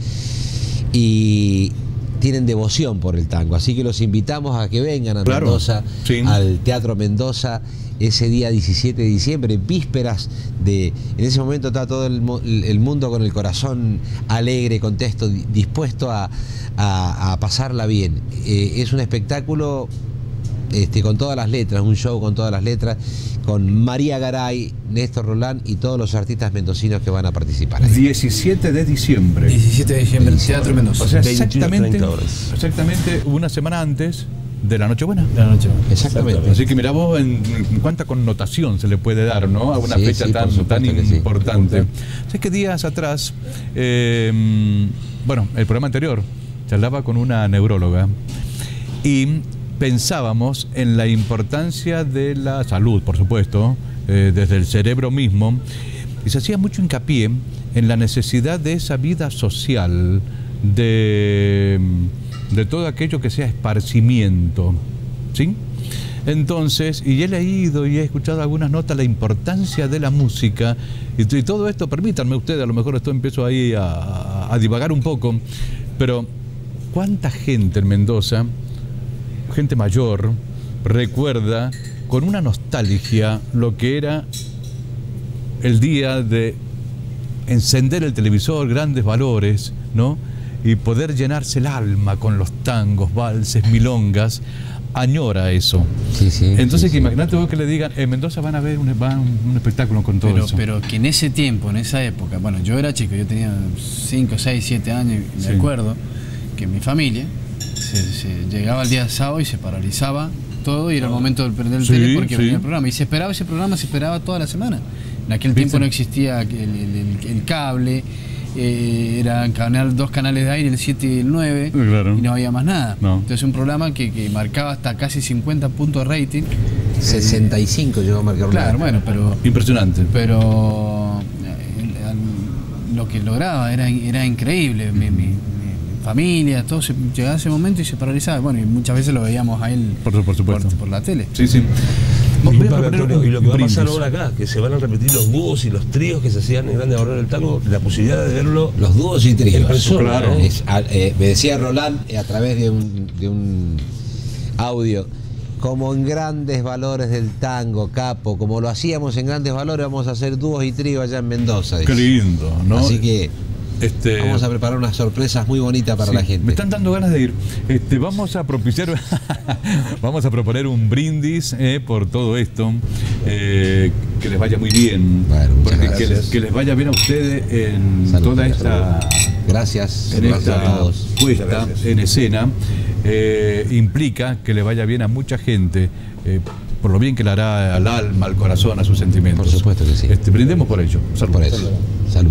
y tienen devoción por el tango, así que los invitamos a que vengan a Mendoza, al Teatro Mendoza, ese día 17 de diciembre, vísperas en ese momento está todo el mundo con el corazón alegre, contento, dispuesto a pasarla bien. Es un espectáculo con todas las letras, un show con todas las letras, con María Garay, Néstor Roland y todos los artistas mendocinos que van a participar. 17 de diciembre. 17 de diciembre, Teatro Mendoza. O sea, exactamente una semana antes de la Nochebuena. Exactamente. Así que mira vos en cuánta connotación se le puede dar, ¿no? A una fecha tan importante. ¿Sabes qué días atrás? Bueno, el programa anterior charlaba con una neuróloga y pensábamos en la importancia de la salud, por supuesto, desde el cerebro mismo, y se hacía mucho hincapié en la necesidad de esa vida social, de todo aquello que sea esparcimiento, ¿sí? Entonces, y he leído y he escuchado algunas notas, la importancia de la música, y todo esto, permítanme ustedes, a lo mejor esto empiezo ahí a divagar un poco, pero ¿cuánta gente en Mendoza, gente mayor, recuerda con una nostalgia lo que era el día de encender el televisor, Grandes Valores, ¿no? Y poder llenarse el alma con los tangos, valses, milongas, añora eso. Entonces, que imagínate vos que le digan, en Mendoza van a ver un espectáculo con todo eso. Pero que en ese tiempo, en esa época, bueno, yo era chico, yo tenía 5, 6, 7 años, y me acuerdo que mi familia se llegaba el día sábado y se paralizaba todo y era el momento de prender el tele porque venía el programa. Y se esperaba ese programa, se esperaba toda la semana. En aquel tiempo no existía el cable, eran dos canales de aire, el 7 y el 9, y no había más nada. Entonces un programa que marcaba hasta casi 50 puntos de rating. 65 llegó a marcar. Claro, bueno, pero... Impresionante. Pero lo que lograba era increíble. Mi familia, todo llegaba a ese momento y se paralizaba. Bueno, y muchas veces lo veíamos a él por supuesto. Por la tele. Antonio, y lo que va a pasar ahora acá, que se van a repetir los dúos y los tríos que se hacían en Grandes Valores del Tango, la posibilidad de verlo. Los dúos y tríos. En persona, claro. Me decía Roland a través de un audio, como en Grandes Valores del Tango, Capo, como lo hacíamos en Grandes Valores, vamos a hacer dúos y tríos allá en Mendoza. Qué lindo, ¿no? Así que vamos a preparar unas sorpresas muy bonitas para la gente. Me están dando ganas de ir. Vamos a propiciar, vamos a proponer un brindis por todo esto. Que les vaya muy bien. Bueno, que les vaya bien a ustedes en toda esta. Gracias. En Gracias a todos. Puesta en escena. Implica que le vaya bien a mucha gente. Por lo bien que le hará al alma, al corazón, a sus sentimientos. Por supuesto que sí. Brindemos por ello. Salud. Por eso. Salud.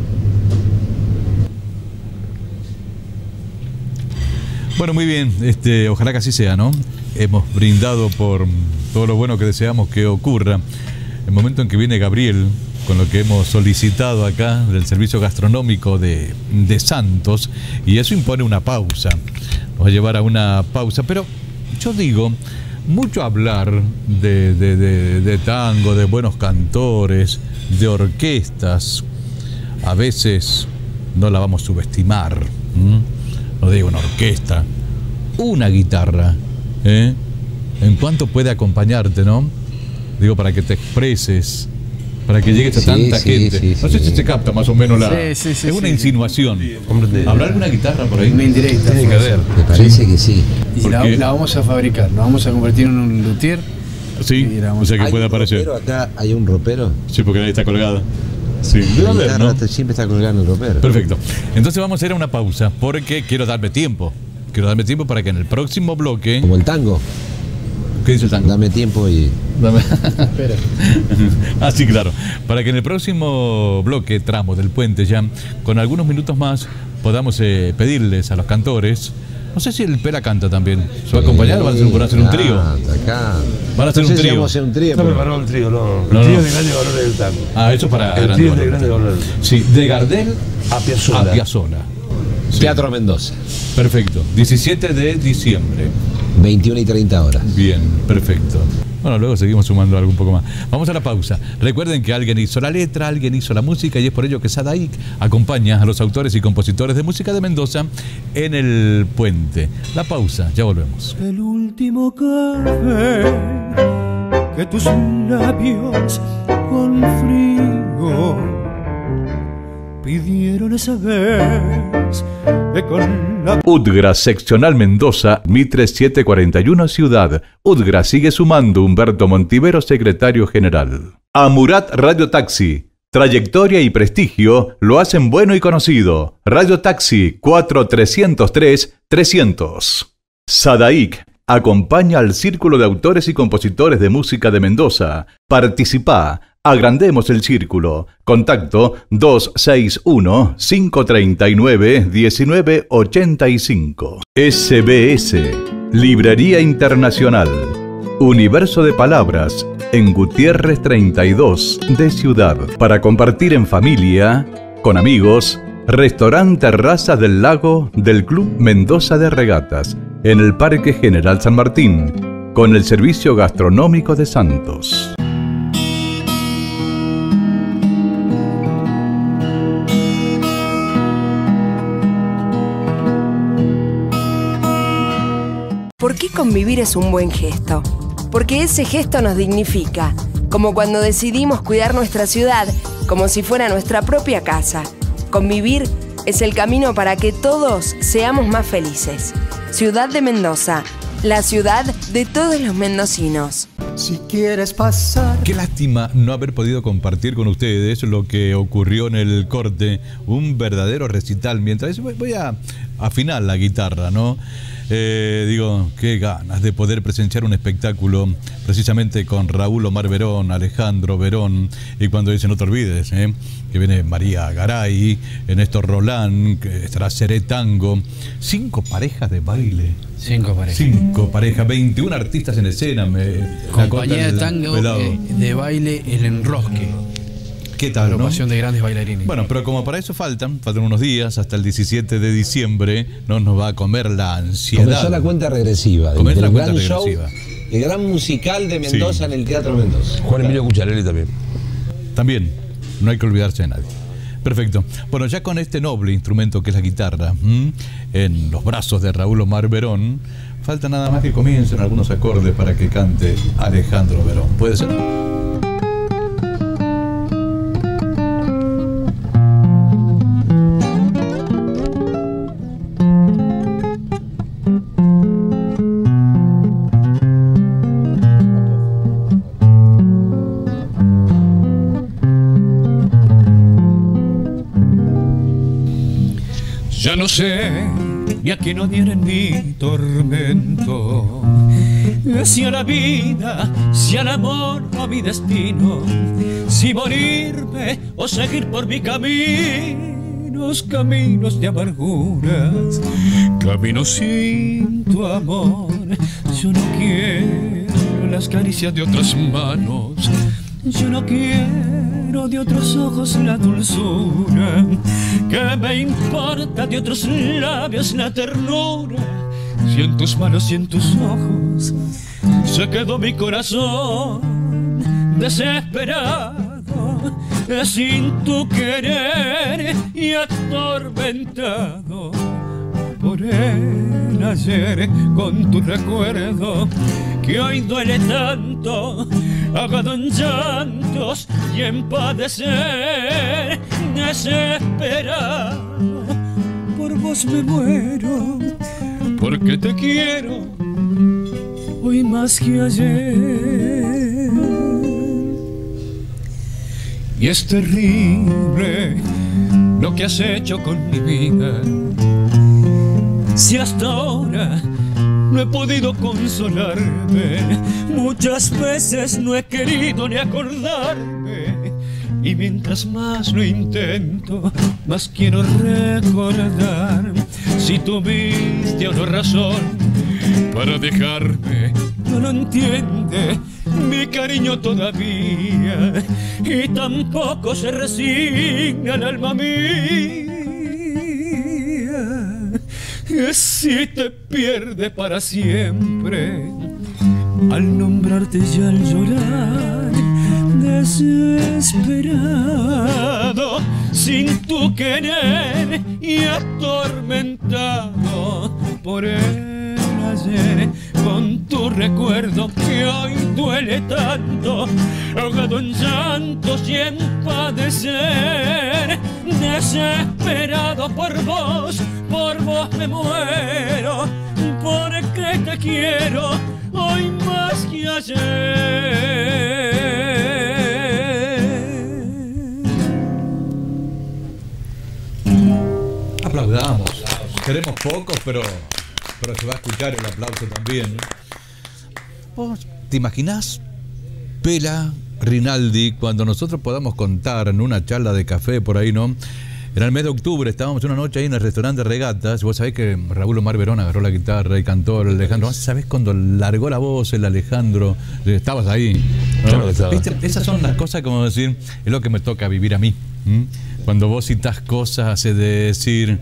Bueno, muy bien, ojalá que así sea, ¿no? Hemos brindado por todo lo bueno que deseamos que ocurra. El momento en que viene Gabriel, con lo que hemos solicitado acá del servicio gastronómico de Santos, y eso impone una pausa. Nos va a llevar a una pausa, pero yo digo, mucho hablar de tango, de buenos cantores, de orquestas, a veces no la vamos a subestimar. No no digo una orquesta, una guitarra, ¿en cuánto puede acompañarte, no? Digo, para que te expreses, para que llegues a tanta gente. No sé si se capta más o menos es una insinuación. ¿Habrá alguna guitarra por ahí? Una indirecta. Tiene que haber. Me parece que sí. Y la vamos a fabricar, la vamos a convertir en un luthier. Sí, o sea que puede aparecer. Acá hay un ropero. Sí, porque ahí está colgada. Sí, debe haber, ¿no? Siempre está colgando el ropero. Perfecto. Entonces vamos a ir a una pausa porque quiero darme tiempo. Quiero darme tiempo para que en el próximo bloque... Como el tango. ¿Qué dice el tango? Dame tiempo y... Espera. Ah, sí, claro. Para que en el próximo bloque, tramo del puente ya, con algunos minutos más, podamos pedirles a los cantores... No sé si el Pela canta también. ¿Se va a acompañar o van a hacer un trío? Acá. Van a hacer un trío. Vamos a hacer un trío. No preparó el trío, no. El trío de grandes valores del tango. Ah, eso para el trío de grandes valores. Sí, de Gardel a Piazzolla. Sí. Teatro Mendoza. Perfecto. 17 de diciembre. 21 y 30 horas. Bien, perfecto. Bueno, luego seguimos sumando algo un poco más. Vamos a la pausa. Recuerden que alguien hizo la letra, alguien hizo la música y es por ello que Sadaik acompaña a los autores y compositores de música de Mendoza en el puente. La pausa, ya volvemos. El último café que tus labios con frío pidieron esa vez con la... UDGRA Seccional Mendoza, Mitre 741 Ciudad. UDGRA sigue sumando. Humberto Montivero, secretario general. Amurat Radio Taxi. Trayectoria y prestigio lo hacen bueno y conocido. Radio Taxi 4303-300. Sadaik acompaña al Círculo de Autores y Compositores de Música de Mendoza. Participa. Agrandemos el círculo. Contacto 261-539-1985. SBS, Librería Internacional. Universo de Palabras, en Gutiérrez 32 de Ciudad. Para compartir en familia, con amigos, Restaurante Terrazas del Lago del Club Mendoza de Regatas, en el Parque General San Martín, con el servicio gastronómico de Santos. ¿Por qué convivir es un buen gesto? Porque ese gesto nos dignifica, como cuando decidimos cuidar nuestra ciudad como si fuera nuestra propia casa. Convivir es el camino para que todos seamos más felices. Ciudad de Mendoza, la ciudad de todos los mendocinos. Si quieres pasar... Qué lástima no haber podido compartir con ustedes lo que ocurrió en el corte, un verdadero recital. Mientras voy a afinar la guitarra, ¿no? Digo, qué ganas de poder presenciar un espectáculo precisamente con Raúl Omar Verón, Alejandro Verón, y cuando dicen no te olvides, que viene María Garay, Néstor Rolán, que estará Seré Tango, 5 parejas de baile. 5 parejas. 5 parejas, 21 artistas en escena. Compañía de tango, de baile El Enrosque. ¿Qué tal, agrupación de grandes bailarines. Bueno, pero como para eso faltan unos días, hasta el 17 de diciembre, no nos va a comer la ansiedad. Comenzó la cuenta regresiva. El gran show, el gran musical de Mendoza, sí, en el Teatro Mendoza. Juan Emilio Cucharelli también. También, no hay que olvidarse de nadie. Perfecto. Bueno, ya con este noble instrumento que es la guitarra, en los brazos de Raúl Omar Verón, falta nada más que comiencen algunos acordes para que cante Alejandro Verón. ¿Puede ser? Ya no sé ni a quién odiar en mi tormento, si a la vida, si al amor o a mi destino, si morirme o seguir por mi caminos de amarguras, caminos sin tu amor. Yo no quiero las caricias de otras manos, yo no quiero de otros ojos la dulzura, que me importa de otros labios la ternura, si en tus manos y en tus ojos se quedó mi corazón desesperado, sin tu querer y atormentado por por el ayer, con tu recuerdo que hoy duele tanto, ahogado en llantos y en padecer, desesperado, por vos me muero, porque te quiero hoy más que ayer. Y es terrible lo que has hecho con mi vida, si hasta ahora no he podido consolarme, muchas veces no he querido ni acordarme, y mientras más lo intento, más quiero recordar. Si tuviste una razón para dejarme, no lo entiende mi cariño todavía, y tampoco se resigna el alma mía. Si te pierde para siempre, al nombrarte y al llorar, desesperado, sin tu querer y atormentado por el ayer, con tu recuerdo que hoy duele tanto, ahogado en llantos y en padecer, desesperado por vos me muero, porque te quiero hoy más que ayer. Aplaudamos. Queremos pocos, pero se va a escuchar el aplauso también. ¿Vos te imaginás, Pela, Rinaldi, cuando nosotros podamos contar en una charla de café por ahí, ¿no? Era el mes de octubre, estábamos una noche ahí en el restaurante de Regatas. Vos sabés que Raúl Omar Verón agarró la guitarra y cantó el Alejandro. ¿Sabés cuando largó la voz el Alejandro? Estabas ahí, ¿no? Claro que estaba. ¿Viste? Esas son las cosas, como decir, es lo que me toca vivir a mí. Cuando vos citás cosas de decir,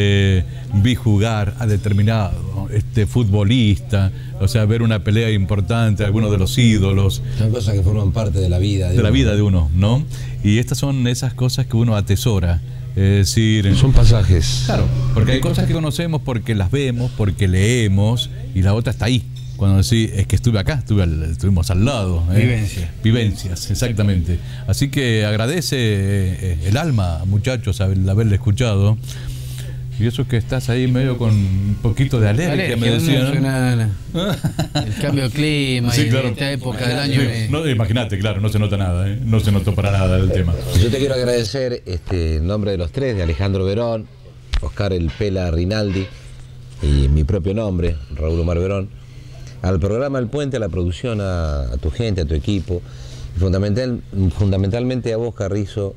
vi jugar a determinado futbolista, o sea, ver una pelea importante, algunos de los ídolos. Son cosas que forman parte de la vida. De la vida de uno, ¿no? Y estas son esas cosas que uno atesora. Es decir, son pasajes. Claro, porque hay cosas que conocemos porque las vemos, porque leemos, y la otra está ahí. Cuando decís, es que estuve acá, estuvimos al lado. Vivencias, exactamente. Así que agradece el alma, muchachos, haberle escuchado. Y eso que estás ahí medio con un poquito de alergia, me decían, ¿no? El cambio de clima, sí, y claro, esta época del año. No, imagínate, claro, no se nota nada, no se notó para nada el tema. Yo te quiero agradecer en nombre de los tres, de Alejandro Verón, Oscar el Pela Rinaldi y mi propio nombre, Raúl Omar Verón, al programa El Puente, a la producción, a tu gente, a tu equipo, y fundamentalmente a vos, Carrizo,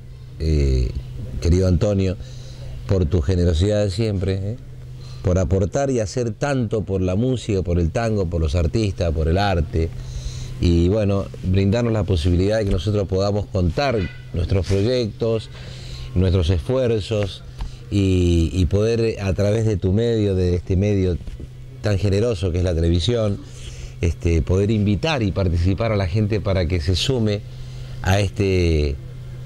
querido Antonio, por tu generosidad de siempre, por aportar y hacer tanto por la música, por el tango, por los artistas, por el arte, y bueno, brindarnos la posibilidad de que nosotros podamos contar nuestros proyectos, nuestros esfuerzos, y poder a través de tu medio, de este medio tan generoso que es la televisión, poder invitar y participar a la gente para que se sume a este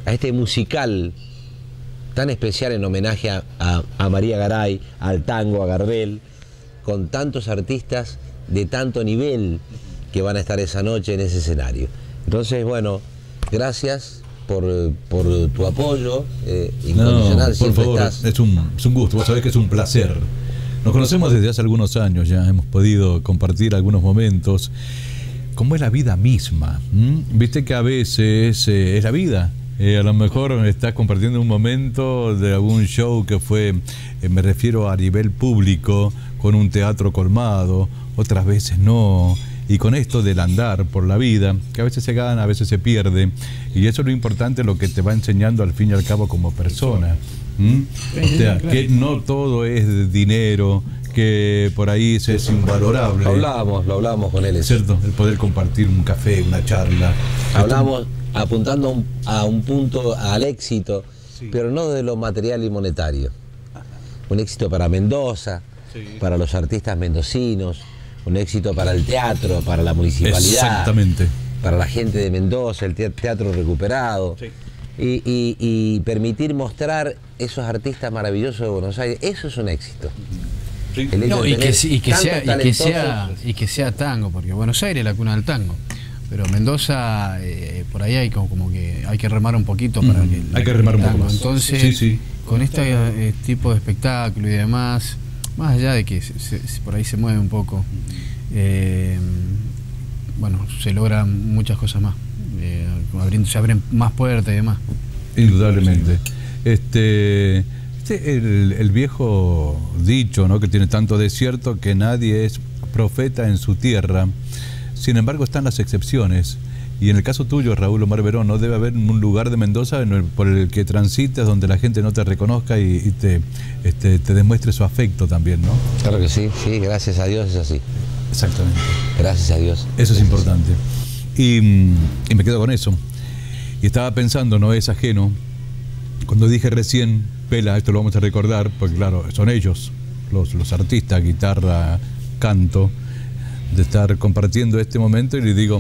musical tan especial en homenaje a María Garay, al tango, a Gardel, con tantos artistas de tanto nivel que van a estar esa noche en ese escenario. Entonces, bueno, gracias por tu apoyo incondicional. No, siempre por favor, estás. es un gusto, vos sabés que es un placer. Nos conocemos desde hace algunos años, ya hemos podido compartir algunos momentos, como es la vida misma. Viste que a veces es la vida. A lo mejor estás compartiendo un momento de algún show que fue, me refiero a nivel público, con un teatro colmado, otras veces no. Y con esto del andar por la vida, que a veces se gana, a veces se pierde, y eso es lo importante, lo que te va enseñando al fin y al cabo como persona. O sea, que no todo es dinero, que por ahí es invalorable. Lo hablamos con él. Es cierto, el poder compartir un café, una charla. Hablamos apuntando a un punto, al éxito, sí, pero no de lo material y monetario. Un éxito para Mendoza, sí, para los artistas mendocinos, un éxito para el teatro, para la municipalidad. Exactamente. Para la gente de Mendoza, el teatro recuperado. Sí. Y permitir mostrar esos artistas maravillosos de Buenos Aires, eso es un éxito. Sí. No, y que sea tango, porque Buenos Aires es la cuna del tango. Pero Mendoza, por ahí hay como que hay que remar un poquito para que... Hay que remar un poco más. Entonces, con este tipo de espectáculo y demás, más allá de que por ahí se mueve un poco, bueno, se logran muchas cosas más. Se abren más puertas y demás. Indudablemente. El viejo dicho, ¿no?, que tiene tanto de cierto, que nadie es profeta en su tierra. Sin embargo, están las excepciones. Y en el caso tuyo, Raúl Omar Verón, no debe haber un lugar de Mendoza por el que transites donde la gente no te reconozca y te demuestre su afecto también, ¿no? Claro que sí, gracias a Dios es así. Exactamente. Gracias a Dios. Eso es importante. Y me quedo con eso. Y estaba pensando, no es ajeno, cuando dije recién, Pela, esto lo vamos a recordar, porque claro, son ellos, los artistas, guitarra, canto, de estar compartiendo este momento, y les digo,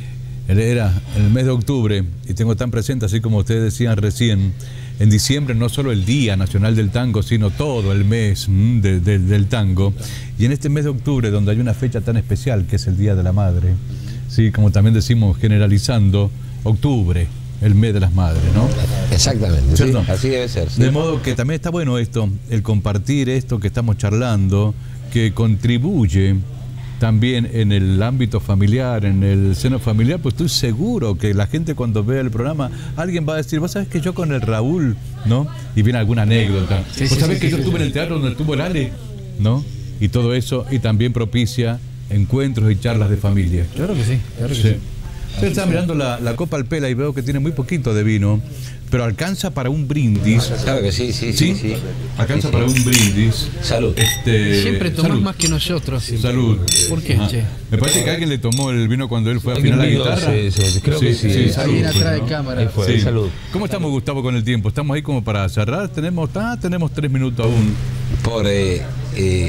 era el mes de octubre, y tengo tan presente, así como ustedes decían recién, en diciembre no solo el Día Nacional del Tango, sino todo el mes del tango, y en este mes de octubre, donde hay una fecha tan especial, que es el Día de la Madre, sí, como también decimos generalizando, octubre, el mes de las madres, ¿no? Exactamente, sí, así debe ser. Sí. De modo que también está bueno esto, el compartir esto que estamos charlando, que contribuye también en el ámbito familiar, en el seno familiar, pues estoy seguro que la gente cuando vea el programa, alguien va a decir, vos sabés que yo con el Raúl, ¿no? Y viene alguna anécdota. Vos sabés que yo estuve en el teatro donde estuvo el Ale, ¿no? Y todo eso, y también propicia encuentros y charlas de familia. Claro que sí, claro que sí. Yo estaba mirando la copa al Pela y veo que tiene muy poquito de vino, pero alcanza para un brindis. Claro que sí. Alcanza para un brindis. Salud. Siempre tomás más que nosotros. Salud. ¿Por qué, che? Me parece que alguien le tomó el vino cuando él fue a afinar la guitarra. Sí, creo que sí. Alguien atrás de cámara. Sí. Salud. ¿Cómo estamos, Gustavo, con el tiempo? ¿Estamos ahí como para cerrar? Tenemos 3 minutos aún. Por el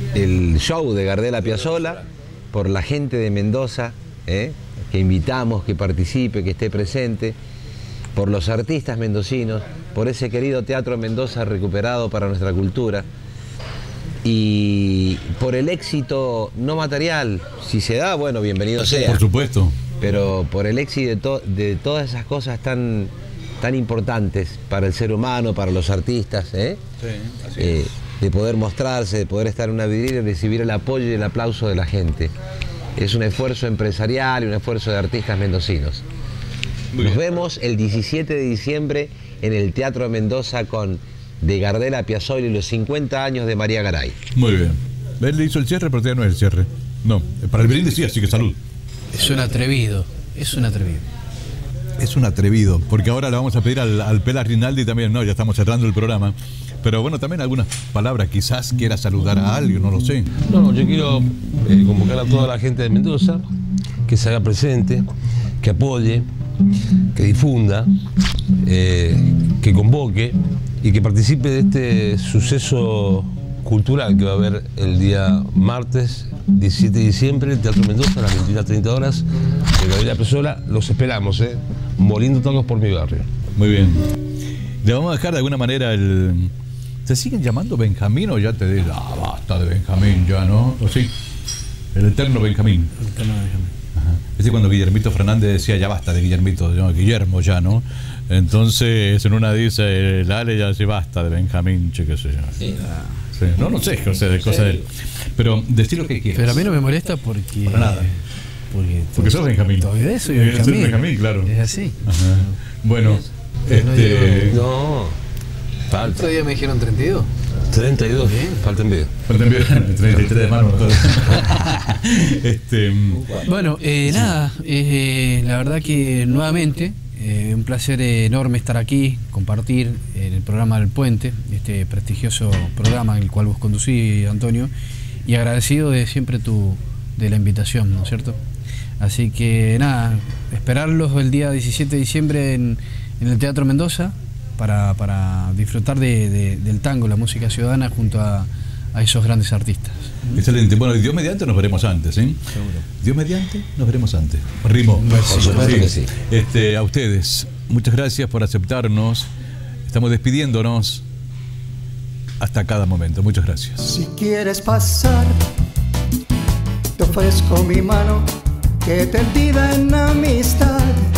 show de Gardel a Piazzolla, por la gente de Mendoza, que invitamos, que participe, que esté presente, por los artistas mendocinos, por ese querido Teatro Mendoza recuperado para nuestra cultura, y por el éxito no material, si se da, bueno, bienvenido sea. Por supuesto. Pero por el éxito de todas esas cosas tan importantes para el ser humano, para los artistas, de poder mostrarse, de poder estar en una vidriera y recibir el apoyo y el aplauso de la gente. Es un esfuerzo empresarial y un esfuerzo de artistas mendocinos. Nos vemos el 17 de diciembre en el Teatro Mendoza con de Gardel a Piazzolla y los 50 años de María Garay. Muy bien. Él le hizo el cierre, pero todavía no es el cierre. No, para el brindis sí, así que salud. Es un atrevido, es un atrevido. Es un atrevido, porque ahora le vamos a pedir al Pela Rinaldi también, no, ya estamos cerrando el programa. Pero bueno, también algunas palabras, quizás quiera saludar a alguien, no lo sé. No, yo quiero convocar a toda la gente de Mendoza, que se haga presente, que apoye, que difunda, que convoque y que participe de este suceso cultural que va a haber el día martes 17 de diciembre en el Teatro Mendoza a las 21:30 horas de Gardel Piazzolla. Los esperamos, moliendo tangos por mi barrio. Muy bien. Le vamos a dejar de alguna manera el... ¿Te siguen llamando Benjamín o ya te dicen, basta de Benjamín ya, ¿no? ¿O sí? El eterno Benjamín. El eterno Benjamín. Ajá. Es cuando Guillermito Fernández decía, ya basta de Guillermito, no, Guillermo ya, ¿no? Entonces en una dice, el Ale ya dice, basta de Benjamín, che, qué sé yo. Sí. Sí. No sé, cosa de él. Pero decir lo que quieras. Pero a mí no me molesta porque... Para nada. Porque sos Benjamín. Todavía soy Benjamín. Soy Benjamín, claro. Es así. Ajá. Bueno, No. Falta. ¿Otro día me dijeron 32? 32, faltan bien. 33 de mano. Bueno, nada, la verdad que nuevamente un placer enorme estar aquí, compartir el programa del Puente, este prestigioso programa el cual vos conducís, Antonio, y agradecido de siempre de la invitación, ¿no es cierto? Así que nada, esperarlos el día 17 de diciembre en el Teatro Mendoza, para disfrutar del tango, la música ciudadana, junto a esos grandes artistas. Excelente. Bueno, y Dios mediante nos veremos antes, ¿eh? Seguro. Dios mediante nos veremos antes. Rimo. Por supuesto que sí. A ustedes, muchas gracias por aceptarnos. Estamos despidiéndonos hasta cada momento. Muchas gracias. Si quieres pasar, te ofrezco mi mano, que tendida en amistad.